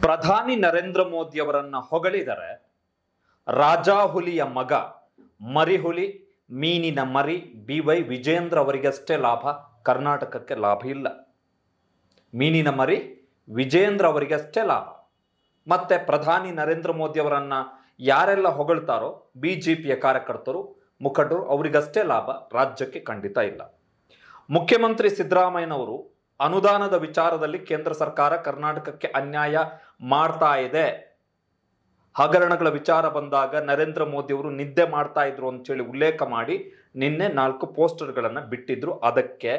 ಪ್ರಧಾನಿ ನರೇಂದ್ರ ಮೋದಿ ಅವರನ್ನ ಹೊಗಳಿದರೆ ರಾಜಾಹುಲಿಯ ಮಗ ಮರಿಹುಲಿ ಮೀನಿನ ಮರಿ BY ವಿಜೇಂದ್ರ ಅವರಿಗಷ್ಟೇ ಲಾಭ, ಕರ್ನಾಟಕಕ್ಕೆ ಲಾಭ ಇಲ್ಲ. ಮೀನಿನ ಮರಿ ವಿಜೇಂದ್ರ ಅವರಿಗಷ್ಟೇ ಲಾಭ. ಮತ್ತೆ ಪ್ರಧಾನಿ ನರೇಂದ್ರ ಮೋದಿ ಅವರನ್ನ ಯಾರೆಲ್ಲ ಹೊಗಳ್ತಾರೋ BJPಯ ಕಾರ್ಯಕರ್ತರು ಮುಖಂಡರು ಅವರಿಗಷ್ಟೇ ಲಾಭ, ರಾಜ್ಯಕ್ಕೆ ಖಂಡಿತ ಇಲ್ಲ. ಮುಖ್ಯಮಂತ್ರಿ ಸಿದ್ದರಾಮಯ್ಯನವರು ಅನುದಾನದ ವಿಚಾರದಲ್ಲಿ ಕೇಂದ್ರ ಸರ್ಕಾರ ಕರ್ನಾಟಕಕ್ಕೆ ಅನ್ಯಾಯ ಮಾಡ್ತಾ ಇದೆ, ಹಗರಣಗಳ ವಿಚಾರ ಬಂದಾಗ ನರೇಂದ್ರ ಮೋದಿ ಅವರು ನಿದ್ದೆ ಮಾಡ್ತಾ ಇದ್ರು ಅಂತೇಳಿ ಉಲ್ಲೇಖ ಮಾಡಿ ನಿನ್ನೆ 4 ಪೋಸ್ಟರ್ಗಳನ್ನ ಬಿಟ್ಟಿದ್ರು. ಅದಕ್ಕೆ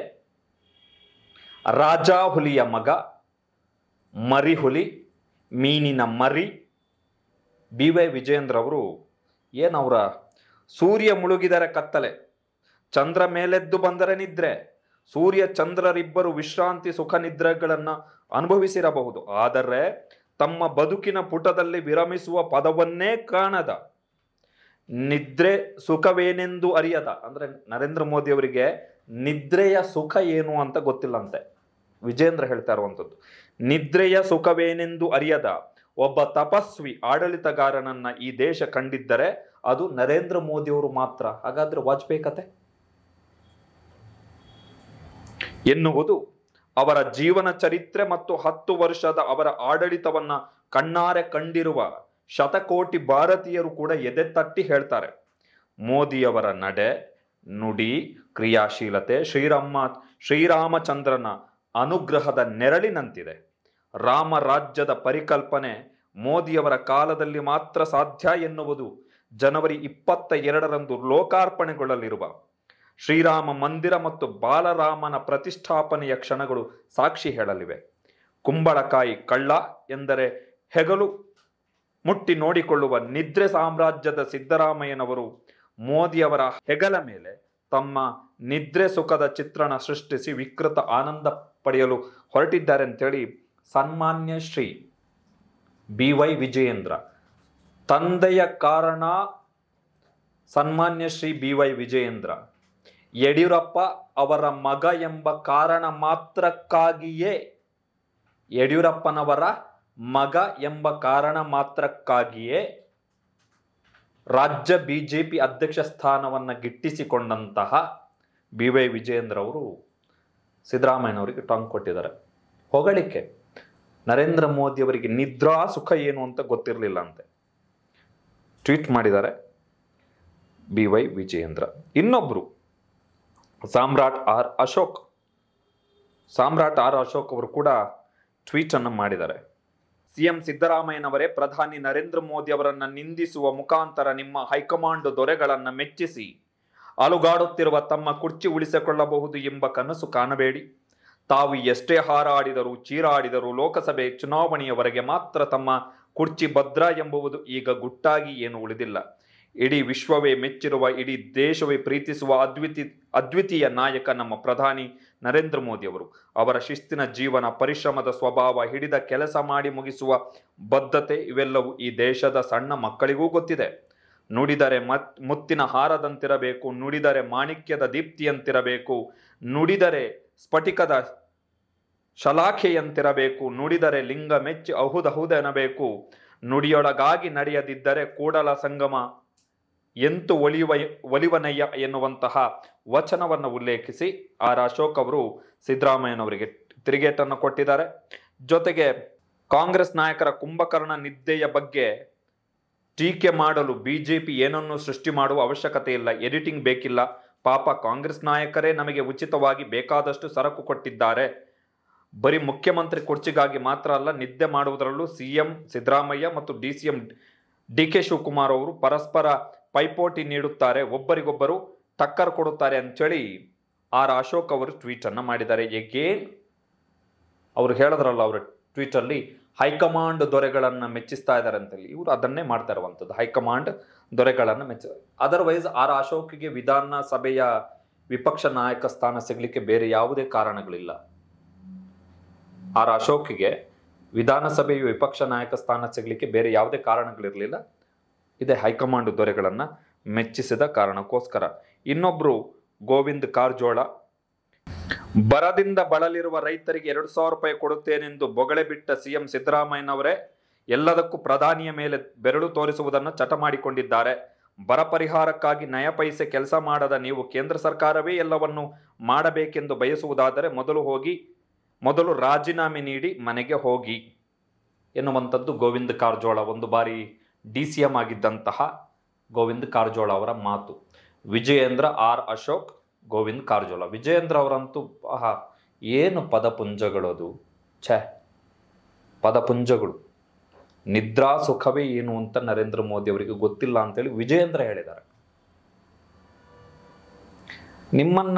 ರಾಜಾಹುಲಿಯ ಮಗ ಮರಿಹುಲಿ ಮೀನಿನ ಮರಿ BY ವಿಜೇಂದ್ರ ಅವರು ಏನವರ ಸೂರ್ಯ ಮುಳುಗಿದರೆ ಕತ್ತಲೆ, ಚಂದ್ರ ಮೇಲೆದ್ದು ಬಂದರೆ ನಿದ್ರೆ, ಸೂರ್ಯ ಚಂದ್ರರಿಬ್ಬರು ವಿಶ್ರಾಂತಿ ಸುಖ ನಿದ್ರೆಗಳನ್ನು ಅನುಭವಿಸಿರಬಹುದು, ಆದರೆ ತಮ್ಮ ಬದುಕಿನ ಪುಟದಲ್ಲಿ ವಿರಮಿಸುವ ಪದವನ್ನೇ ಕಾಣದ, ನಿದ್ರೆ ಸುಖವೇನೆಂದು ಅರಿಯದ, ಅಂದ್ರೆ ನರೇಂದ್ರ ಮೋದಿ ಅವರಿಗೆ ನಿದ್ರೆಯ ಸುಖ ಏನು ಅಂತ ಗೊತ್ತಿಲ್ಲಂತೆ. ವಿಜೇಂದ್ರ ಹೇಳ್ತಾ ಇರುವಂಥದ್ದು, ನಿದ್ರೆಯ ಸುಖವೇನೆಂದು ಅರಿಯದ ಒಬ್ಬ ತಪಸ್ವಿ ಆಡಳಿತಗಾರನನ್ನ ಈ ದೇಶ ಕಂಡಿದ್ದರೆ ಅದು ನರೇಂದ್ರ ಮೋದಿ ಅವರು ಮಾತ್ರ. ಹಾಗಾದ್ರೆ ವಾಜಪೇಯಿ ಕತೆ ಎನ್ನುವುದು ಅವರ ಜೀವನ ಚರಿತ್ರೆ ಮತ್ತು 10 ವರ್ಷದ ಅವರ ಆಡಳಿತವನ್ನ ಕಣ್ಣಾರೆ ಕಂಡಿರುವ ಶತಕೋಟಿ ಭಾರತೀಯರು ಕೂಡ ಎದೆ ತಟ್ಟಿ ಹೇಳ್ತಾರೆ. ಮೋದಿಯವರ ನಡೆ ನುಡಿ ಕ್ರಿಯಾಶೀಲತೆ ಶ್ರೀರಾಮಚಂದ್ರನ ಅನುಗ್ರಹದ ನೆರಳಿನಂತಿದೆ. ರಾಮರಾಜ್ಯದ ಪರಿಕಲ್ಪನೆ ಮೋದಿಯವರ ಕಾಲದಲ್ಲಿ ಮಾತ್ರ ಸಾಧ್ಯ ಎನ್ನುವುದು ಜನವರಿ 22ರಂದು ಲೋಕಾರ್ಪಣೆಗೊಳ್ಳಲಿರುವ ಶ್ರೀರಾಮ ಮಂದಿರ ಮತ್ತು ಬಾಲರಾಮನ ಪ್ರತಿಷ್ಠಾಪನೆಯ ಕ್ಷಣಗಳು ಸಾಕ್ಷಿ ಹೇಳಲಿವೆ. ಕುಂಬಳಕಾಯಿ ಕಳ್ಳ ಎಂದರೆ ಹೆಗಲು ಮುಟ್ಟಿ ನೋಡಿಕೊಳ್ಳುವ ನಿದ್ರೆ ಸಾಮ್ರಾಜ್ಯದ ಸಿದ್ದರಾಮಯ್ಯನವರು ಮೋದಿಯವರ ಹೆಗಲ ಮೇಲೆ ತಮ್ಮ ನಿದ್ರೆ ಸುಖದ ಚಿತ್ರಣ ಸೃಷ್ಟಿಸಿ ವಿಕೃತ ಆನಂದ ಪಡೆಯಲು ಹೊರಟಿದ್ದಾರೆ ಅಂತೇಳಿ ಸನ್ಮಾನ್ಯ ಶ್ರೀ BY ವಿಜಯೇಂದ್ರ, ತಂದೆಯ ಕಾರಣ ಸನ್ಮಾನ್ಯ ಶ್ರೀ BY ವಿಜಯೇಂದ್ರ, ಯಡಿಯೂರಪ್ಪ ಅವರ ಮಗ ಎಂಬ ಕಾರಣ ಮಾತ್ರಕ್ಕಾಗಿಯೇ, ಯಡಿಯೂರಪ್ಪನವರ ಮಗ ಎಂಬ ಕಾರಣ ಮಾತ್ರಕ್ಕಾಗಿಯೇ ರಾಜ್ಯ BJP ಅಧ್ಯಕ್ಷ ಸ್ಥಾನವನ್ನ ಗಿಟ್ಟಿಸಿಕೊಂಡಂತಹ BY ವಿಜಯೇಂದ್ರ ಅವರು ಸಿದ್ದರಾಮಯ್ಯನವರಿಗೆ ಟಾಂಗ್ ಕೊಟ್ಟಿದ್ದಾರೆ. ಹೊಗಳಿಕೆ ನರೇಂದ್ರ ಮೋದಿ ಅವರಿಗೆ ನಿದ್ರಾ ಸುಖ ಏನು ಅಂತ ಗೊತ್ತಿರಲಿಲ್ಲ ಅಂತೆ ಟ್ವೀಟ್ ಮಾಡಿದ್ದಾರೆ BY ವಿಜಯೇಂದ್ರ. ಇನ್ನೊಬ್ರು ಸಾಮ್ರಾಟ್ ಆರ್ ಅಶೋಕ್ ಅವರು ಕೂಡ ಟ್ವೀಟ್ ಅನ್ನು ಮಾಡಿದ್ದಾರೆ. CM ಸಿದ್ದರಾಮಯ್ಯನವರೇ, ಪ್ರಧಾನಿ ನರೇಂದ್ರ ಮೋದಿ ಅವರನ್ನ ನಿಂದಿಸುವ ಮುಖಾಂತರ ನಿಮ್ಮ ಹೈಕಮಾಂಡ್ ದೊರೆಗಳನ್ನ ಮೆಚ್ಚಿಸಿ ಅಲುಗಾಡುತ್ತಿರುವ ತಮ್ಮ ಕುರ್ಚಿ ಉಳಿಸಿಕೊಳ್ಳಬಹುದು ಎಂಬ ಕನಸು ಕಾಣಬೇಡಿ. ತಾವು ಎಷ್ಟೇ ಹಾರಾಡಿದರೂ ಚೀರಾಡಿದರೂ ಲೋಕಸಭೆ ಚುನಾವಣೆಯವರೆಗೆ ಮಾತ್ರ ತಮ್ಮ ಕುರ್ಚಿ ಭದ್ರ ಎಂಬುವುದು ಈಗ ಗುಟ್ಟಾಗಿ ಏನು ಉಳಿದಿಲ್ಲ. ಇಡೀ ವಿಶ್ವವೇ ಮೆಚ್ಚಿರುವ, ಇಡೀ ದೇಶವೇ ಪ್ರೀತಿಸುವ ಅದ್ವಿತೀಯ ನಾಯಕ ನಮ್ಮ ಪ್ರಧಾನಿ ನರೇಂದ್ರ ಮೋದಿ ಅವರು. ಅವರ ಶಿಸ್ತಿನ ಜೀವನ, ಪರಿಶ್ರಮದ ಸ್ವಭಾವ, ಹಿಡಿದ ಕೆಲಸ ಮಾಡಿ ಮುಗಿಸುವ ಬದ್ಧತೆ ಇವೆಲ್ಲವೂ ಈ ದೇಶದ ಸಣ್ಣ ಮಕ್ಕಳಿಗೂ ಗೊತ್ತಿದೆ. ನುಡಿದರೆ ಮುತ್ತಿನ ಹಾರದಂತಿರಬೇಕು, ನುಡಿದರೆ ಮಾಣಿಕ್ಯದ ದೀಪ್ತಿಯಂತಿರಬೇಕು, ನುಡಿದರೆ ಸ್ಫಟಿಕದ ಶಲಾಖೆಯಂತಿರಬೇಕು, ನುಡಿದರೆ ಲಿಂಗ ಮೆಚ್ಚಿ ಅಹುದಹುದೆನಬೇಕು, ನುಡಿಯೊಳಗಾಗಿ ನಡೆಯದಿದ್ದರೆ ಕೂಡಲ ಸಂಗಮ ಎಂತು ಒಲಿವನಯ್ಯ ಎನ್ನುವಂತಹ ವಚನವನ್ನು ಉಲ್ಲೇಖಿಸಿ ಆರ್ ಅಶೋಕ್ ಅವರು ಸಿದ್ದರಾಮಯ್ಯನವರಿಗೆ ತಿರುಗೇಟನ್ನು ಕೊಟ್ಟಿದ್ದಾರೆ. ಜೊತೆಗೆ ಕಾಂಗ್ರೆಸ್ ನಾಯಕರ ಕುಂಭಕರ್ಣ ನಿದ್ದೆಯ ಬಗ್ಗೆ ಟೀಕೆ ಮಾಡಲು BJP ಏನನ್ನೂ ಸೃಷ್ಟಿ ಮಾಡುವ ಅವಶ್ಯಕತೆ ಇಲ್ಲ, ಎಡಿಟಿಂಗ್ ಬೇಕಿಲ್ಲ. ಪಾಪ ಕಾಂಗ್ರೆಸ್ ನಾಯಕರೇ ನಮಗೆ ಉಚಿತವಾಗಿ ಬೇಕಾದಷ್ಟು ಸರಕು ಕೊಟ್ಟಿದ್ದಾರೆ. ಬರೀ ಮುಖ್ಯಮಂತ್ರಿ ಕುರ್ಚಿಗಾಗಿ ಮಾತ್ರ ಅಲ್ಲ, ನಿದ್ದೆ ಮಾಡುವುದರಲ್ಲೂ CM ಸಿದ್ದರಾಮಯ್ಯ ಮತ್ತು DCM DK ಶಿವಕುಮಾರ್ ಅವರು ಪರಸ್ಪರ ಪೈಪೋಟಿ ನೀಡುತ್ತಾರೆ, ಒಬ್ಬರಿಗೊಬ್ಬರು ಟಕ್ಕರ್ ಕೊಡುತ್ತಾರೆ ಅಂತೇಳಿ ಆರ್ ಅಶೋಕ್ ಅವರು ಟ್ವೀಟ್ ಅನ್ನ ಮಾಡಿದ್ದಾರೆ. ಎಗೇನ್ ಅವರು ಹೇಳಿದ್ರಲ್ಲ ಅವರ ಟ್ವೀಟ್ ಅಲ್ಲಿ ಹೈಕಮಾಂಡ್ ದೊರೆಗಳನ್ನ ಮೆಚ್ಚಿಸ್ತಾ ಇದ್ದಾರೆ ಅಂತೇಳಿ, ಇವರು ಅದನ್ನೇ ಮಾಡ್ತಾ ಇರುವಂಥದ್ದು, ಹೈಕಮಾಂಡ್ ದೊರೆಗಳನ್ನ ಅದರ್ವೈಸ್ ಆರ್ ಅಶೋಕ್ಗೆ ವಿಧಾನಸಭೆಯ ವಿಪಕ್ಷ ನಾಯಕ ಸ್ಥಾನ ಸಿಗಲಿಕ್ಕೆ ಬೇರೆ ಯಾವುದೇ ಕಾರಣಗಳಿಲ್ಲ. ಆರ್ ಅಶೋಕ್ಗೆ ವಿಧಾನಸಭೆಯ ವಿಪಕ್ಷ ನಾಯಕ ಸ್ಥಾನ ಸಿಗಲಿಕ್ಕೆ ಬೇರೆ ಯಾವುದೇ ಕಾರಣಗಳಿರಲಿಲ್ಲ. ಇದೇ ಹೈಕಮಾಂಡ್ ದೊರೆಗಳನ್ನ ಮೆಚ್ಚಿಸಿದ ಕಾರಣಕ್ಕೋಸ್ಕರ. ಇನ್ನೊಬ್ರು ಗೋವಿಂದ್ ಕಾರಜೋಳ, ಬರದಿಂದ ಬಳಲಿರುವ ರೈತರಿಗೆ 2,000 ರೂಪಾಯಿ ಕೊಡುತ್ತೇನೆಂದು ಬೊಗಳೆ ಬಿಟ್ಟ CM ಸಿದ್ದರಾಮಯ್ಯನವರೇ ಎಲ್ಲದಕ್ಕೂ ಪ್ರಧಾನಿಯ ಮೇಲೆ ಬೆರಳು ತೋರಿಸುವುದನ್ನು ಚಟ ಮಾಡಿಕೊಂಡಿದ್ದಾರೆ. ಬರ ಪರಿಹಾರಕ್ಕಾಗಿ ನಯ ಪೈಸೆ ಕೆಲಸ ಮಾಡದ ನೀವು ಕೇಂದ್ರ ಸರ್ಕಾರವೇ ಎಲ್ಲವನ್ನು ಮಾಡಬೇಕೆಂದು ಬಯಸುವುದಾದರೆ ಮೊದಲು ರಾಜೀನಾಮೆ ನೀಡಿ ಮನೆಗೆ ಹೋಗಿ ಎನ್ನುವಂಥದ್ದು ಗೋವಿಂದ ಕಾರಜೋಳ, ಒಂದು ಬಾರಿ DCM ಆಗಿದ್ದಂತಹ ಗೋವಿಂದ ಕಾರಜೋಳ ಅವರ ಮಾತು. ವಿಜಯೇಂದ್ರ ಆರ್ ಅಶೋಕ್, ಗೋವಿಂದ ಕಾರಜೋಳ. ವಿಜಯೇಂದ್ರ ಅವರಂತೂ ಏನು ಪದಪುಂಜಗಳದು, ಪದಪುಂಜಗಳು. ನಿದ್ರಾ ಸುಖವೇ ಏನು ಅಂತ ನರೇಂದ್ರ ಮೋದಿ ಅವರಿಗೆ ಗೊತ್ತಿಲ್ಲ ಅಂತೇಳಿ ವಿಜಯೇಂದ್ರ ಹೇಳಿದ್ದಾರೆ. ನಿಮ್ಮನ್ನ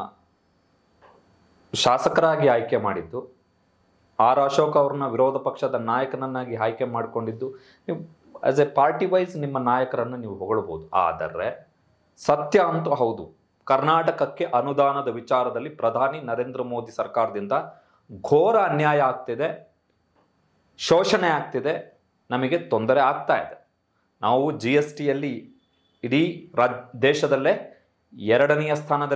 ಶಾಸಕರಾಗಿ ಆಯ್ಕೆ ಮಾಡಿದ್ದು, ಆರ್ ಅಶೋಕ್ ಅವ್ರನ್ನ ವಿರೋಧ ಪಕ್ಷದ ನಾಯಕನನ್ನಾಗಿ ಆಯ್ಕೆ ಮಾಡಿಕೊಂಡಿದ್ದು, ನೀವು ಆಸ್ ಎ ಪಾರ್ಟಿ ವೈಸ್ ನಿಮ್ಮ ನಾಯಕರನ್ನು ನೀವು ಹೊಗಳಬಹುದು. ಆದರೆ ಸತ್ಯ ಅಂತೂ ಹೌದು, ಕರ್ನಾಟಕಕ್ಕೆ ಅನುದಾನದ ವಿಚಾರದಲ್ಲಿ ಪ್ರಧಾನಿ ನರೇಂದ್ರ ಮೋದಿ ಸರ್ಕಾರದಿಂದ ಘೋರ ಅನ್ಯಾಯ ಆಗ್ತಿದೆ, ಶೋಷಣೆ ಆಗ್ತಿದೆ, ನಮಗೆ ತೊಂದರೆ ಆಗ್ತಾ ಇದೆ. ನಾವು GSTಯಲ್ಲಿ ಇಡೀ ದೇಶದಲ್ಲೇ ಎರಡನೆಯ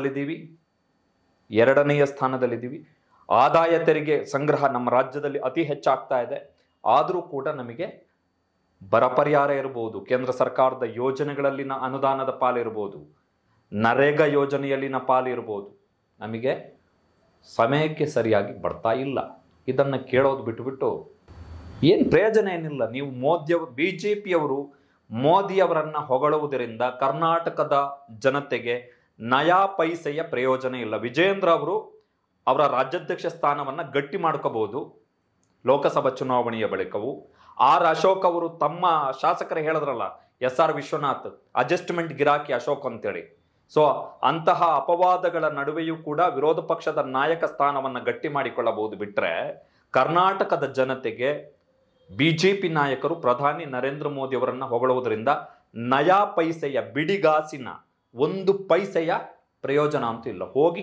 ಸ್ಥಾನದಲ್ಲಿದ್ದೀವಿ. ಆದಾಯ ತೆರಿಗೆ ಸಂಗ್ರಹ ನಮ್ಮ ರಾಜ್ಯದಲ್ಲಿ ಅತಿ ಹೆಚ್ಚಾಗ್ತಾ ಇದೆ. ಆದರೂ ಕೂಡ ನಮಗೆ ಬರ ಪರಿಹಾರ ಇರ್ಬೋದು, ಕೇಂದ್ರ ಸರ್ಕಾರದ ಯೋಜನೆಗಳಲ್ಲಿನ ಅನುದಾನದ ಪಾಲಿರ್ಬೋದು, ನರೇಗಾ ಯೋಜನೆಯಲ್ಲಿನ ಪಾಲಿರ್ಬೋದು, ನಮಗೆ ಸಮಯಕ್ಕೆ ಸರಿಯಾಗಿ ಬರ್ತಾ ಇಲ್ಲ. ಇದನ್ನು ಕೇಳೋದು ಬಿಟ್ಟುಬಿಟ್ಟು ಏನು ಪ್ರಯೋಜನ ಏನಿಲ್ಲ. ನೀವು BJPಯವರು ಮೋದಿಯವರನ್ನು ಹೊಗಳುವುದರಿಂದ ಕರ್ನಾಟಕದ ಜನತೆಗೆ ನಯಾ ಪೈಸೆಯ ಪ್ರಯೋಜನ ಇಲ್ಲ. ವಿಜಯೇಂದ್ರ ಅವರು ಅವರ ರಾಜ್ಯಾಧ್ಯಕ್ಷ ಸ್ಥಾನವನ್ನು ಗಟ್ಟಿ ಮಾಡ್ಕೋಬಹುದು ಲೋಕಸಭಾ ಚುನಾವಣೆಯ ಬಳಿಕವೂ. ಆರ್ ಅಶೋಕ್ ಅವರು ತಮ್ಮ ಶಾಸಕರು ಹೇಳಿದ್ರಲ್ಲ, SR ವಿಶ್ವನಾಥ್ ಅಡ್ಜಸ್ಟ್ಮೆಂಟ್ ಗಿರಾಕಿ ಅಶೋಕ್ ಅಂತೇಳಿ. ಸೊ ಅಂತಹ ಅಪವಾದಗಳ ನಡುವೆಯೂ ಕೂಡ ವಿರೋಧ ಪಕ್ಷದ ನಾಯಕ ಸ್ಥಾನವನ್ನು ಗಟ್ಟಿ ಮಾಡಿಕೊಳ್ಳಬಹುದು. ಬಿಟ್ಟರೆ ಕರ್ನಾಟಕದ ಜನತೆಗೆ BJP ನಾಯಕರು ಪ್ರಧಾನಿ ನರೇಂದ್ರ ಮೋದಿ ಅವರನ್ನು ಹೊಗಳುವುದರಿಂದ ನಯಾ ಪೈಸೆಯ ಬಿಡಿಗಾಸಿನ 1 ಪೈಸೆಯ ಪ್ರಯೋಜನ ಅಂತೂ ಇಲ್ಲ. ಹೋಗಿ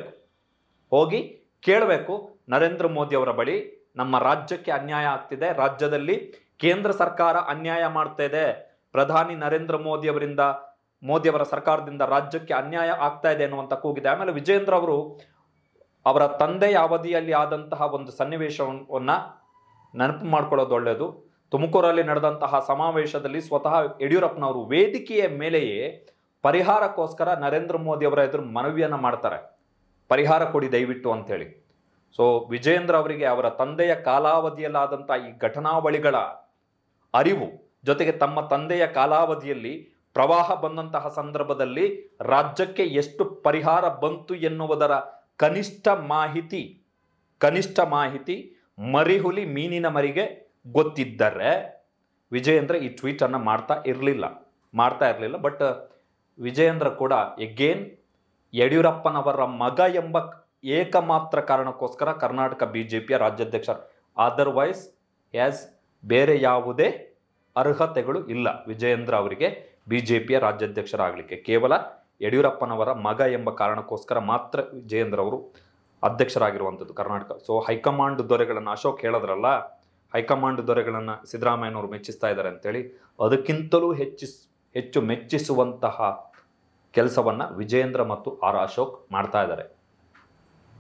ಕೇಳಬೇಕು ನರೇಂದ್ರ ಮೋದಿ ಅವರ ಬಳಿ. ನಮ್ಮ ರಾಜ್ಯಕ್ಕೆ ಅನ್ಯಾಯ ಆಗ್ತಿದೆ, ರಾಜ್ಯದಲ್ಲಿ ಕೇಂದ್ರ ಸರ್ಕಾರ ಅನ್ಯಾಯ ಮಾಡ್ತಾ ಇದೆ, ಪ್ರಧಾನಿ ನರೇಂದ್ರ ಮೋದಿಯವರ ಸರ್ಕಾರದಿಂದ ರಾಜ್ಯಕ್ಕೆ ಅನ್ಯಾಯ ಆಗ್ತಾ ಇದೆ ಅನ್ನುವಂಥ ಕೂಗಿದೆ. ಆಮೇಲೆ ವಿಜಯೇಂದ್ರ ಅವರು ಅವರ ತಂದೆಯ ಅವಧಿಯಲ್ಲಿ ಆದಂತಹ ಒಂದು ಸನ್ನಿವೇಶವನ್ನು ನೆನಪು ಮಾಡ್ಕೊಳ್ಳೋದು ಒಳ್ಳೆಯದು. ತುಮಕೂರಲ್ಲಿ ನಡೆದಂತಹ ಸಮಾವೇಶದಲ್ಲಿ ಸ್ವತಃ ಯಡಿಯೂರಪ್ಪನವರು ವೇದಿಕೆಯ ಮೇಲೆಯೇ ಪರಿಹಾರಕ್ಕೋಸ್ಕರ ನರೇಂದ್ರ ಮೋದಿ ಅವರ ಎದುರು ಮನವಿಯನ್ನು ಮಾಡ್ತಾರೆ, ಪರಿಹಾರ ಕೊಡಿ ದಯವಿಟ್ಟು ಅಂತೇಳಿ. ಸೊ ವಿಜಯೇಂದ್ರ ಅವರಿಗೆ ಅವರ ತಂದೆಯ ಕಾಲಾವಧಿಯಲ್ಲಾದಂಥ ಈ ಘಟನಾವಳಿಗಳ ಅರಿವು, ಜೊತೆಗೆ ತಮ್ಮ ತಂದೆಯ ಕಾಲಾವಧಿಯಲ್ಲಿ ಪ್ರವಾಹ ಬಂದಂತಹ ಸಂದರ್ಭದಲ್ಲಿ ರಾಜ್ಯಕ್ಕೆ ಎಷ್ಟು ಪರಿಹಾರ ಬಂತು ಎನ್ನುವುದರ ಕನಿಷ್ಠ ಮಾಹಿತಿ ಮರಿಹುಲಿ ಮೀನಿನ ಮರಿಗೆ ಗೊತ್ತಿದ್ದರೆ ವಿಜಯೇಂದ್ರ ಈ ಟ್ವೀಟನ್ನು ಮಾಡ್ತಾ ಇರಲಿಲ್ಲ. ಬಟ್ ವಿಜಯೇಂದ್ರ ಕೂಡ ಎಗೇನ್ ಯಡಿಯೂರಪ್ಪನವರ ಮಗ ಎಂಬ ಏಕಮಾತ್ರ ಕಾರಣಕ್ಕೋಸ್ಕರ ಕರ್ನಾಟಕ BJPಯ ರಾಜ್ಯಾಧ್ಯಕ್ಷ. ಅದರ್ವೈಸ್ ಬೇರೆ ಯಾವುದೇ ಅರ್ಹತೆಗಳು ಇಲ್ಲ ವಿಜಯೇಂದ್ರ ಅವರಿಗೆ BJPಯ ರಾಜ್ಯಾಧ್ಯಕ್ಷರಾಗಲಿಕ್ಕೆ. ಕೇವಲ ಯಡಿಯೂರಪ್ಪನವರ ಮಗ ಎಂಬ ಕಾರಣಕ್ಕೋಸ್ಕರ ಮಾತ್ರ ವಿಜಯೇಂದ್ರ ಅವರು ಅಧ್ಯಕ್ಷರಾಗಿರುವಂಥದ್ದು ಕರ್ನಾಟಕ. ಸೊ ಹೈಕಮಾಂಡ್ ದೊರೆಗಳನ್ನು ಅಶೋಕ್ ಹೇಳಿದ್ರಲ್ಲ, ಹೈಕಮಾಂಡ್ ದೊರೆಗಳನ್ನು ಸಿದ್ದರಾಮಯ್ಯನವರು ಮೆಚ್ಚಿಸ್ತಾ ಇದ್ದಾರೆ ಅಂತೇಳಿ, ಅದಕ್ಕಿಂತಲೂ ಹೆಚ್ಚು ಮೆಚ್ಚಿಸುವಂತಹ ಕೆಲಸವನ್ನು ವಿಜಯೇಂದ್ರ ಮತ್ತು ಆರ್ ಅಶೋಕ್ ಮಾಡ್ತಾ ಇದ್ದಾರೆ.